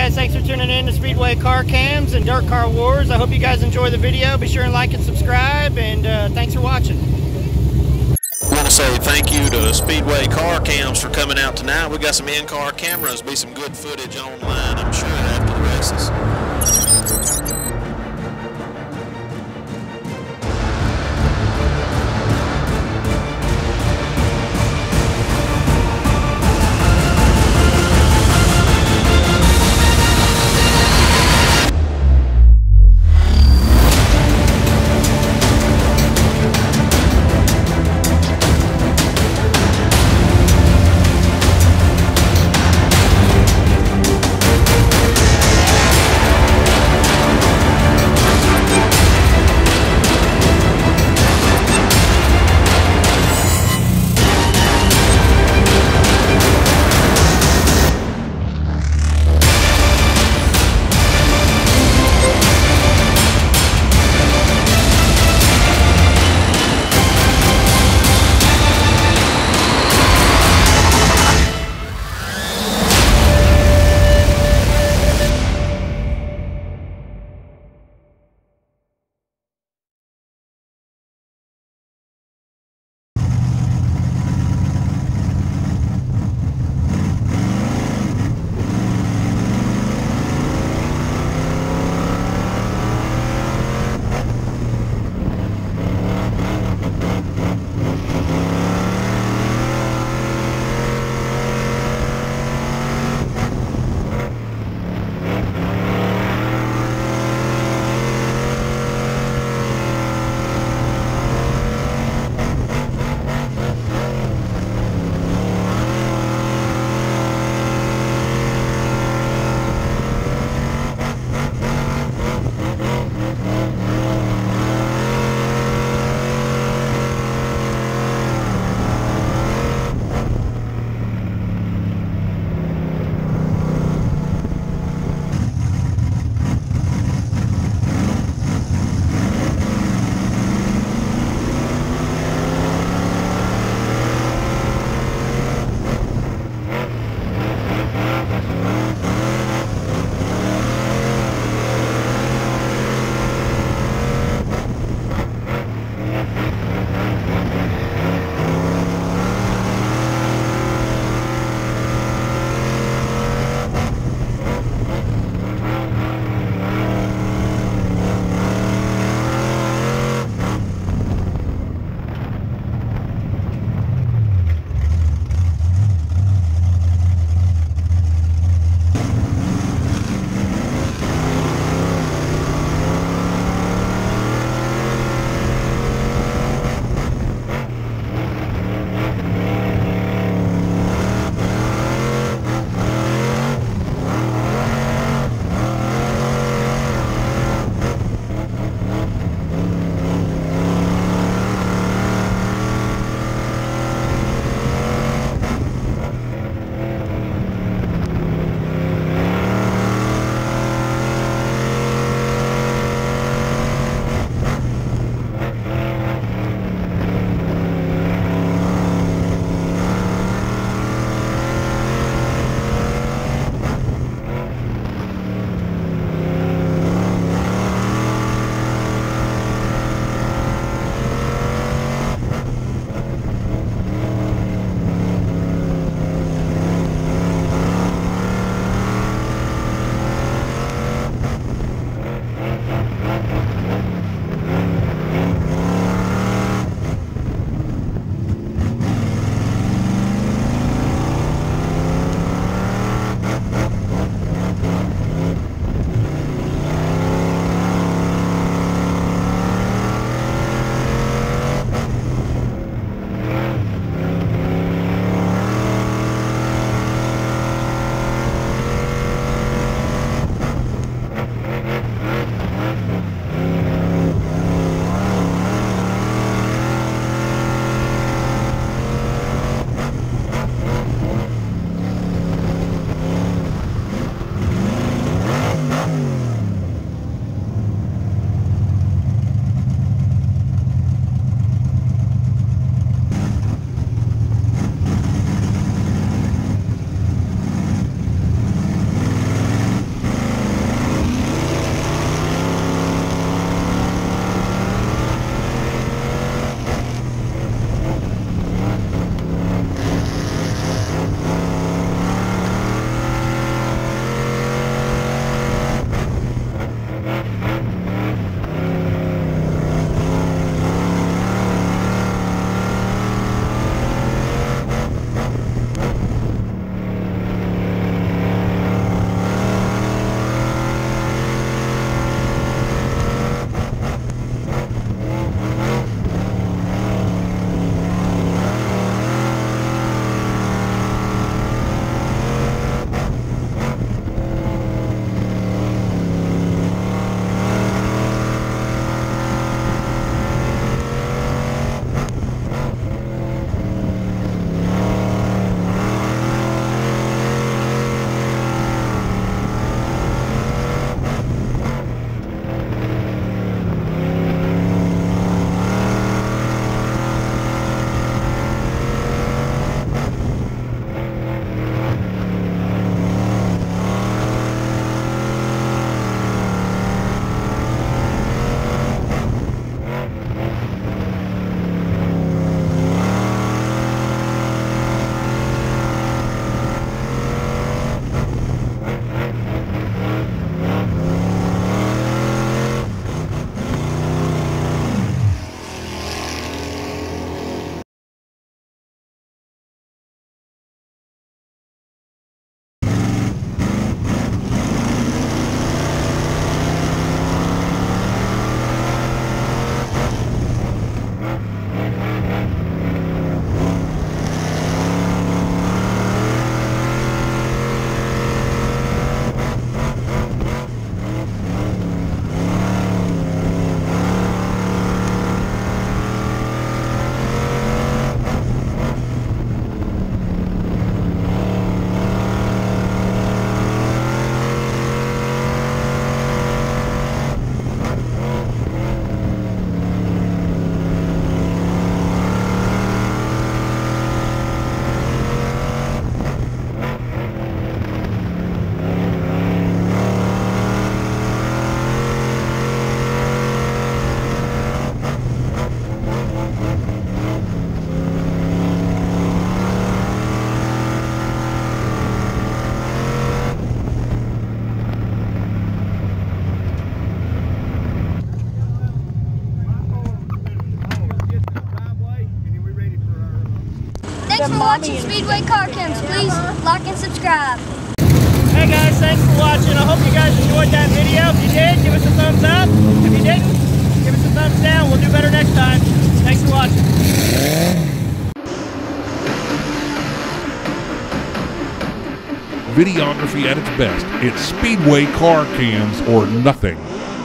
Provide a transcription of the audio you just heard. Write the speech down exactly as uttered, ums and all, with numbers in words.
guys, thanks for tuning in to Speedway Car Cams and Dirt Car Wars. I hope you guys enjoy the video. Be sure and like and subscribe, and uh, thanks for watching. I want to say thank you to Speedway Car Cams for coming out tonight. We got some in-car cameras, be some good footage online, I'm sure, after the races. Thanks for watching Speedway Car Cams. Please like and subscribe. Hey guys, thanks for watching. I hope you guys enjoyed that video. If you did, give us a thumbs up. If you didn't, give us a thumbs down. We'll do better next time. Thanks for watching. Videography at its best. It's Speedway Car Cams or nothing.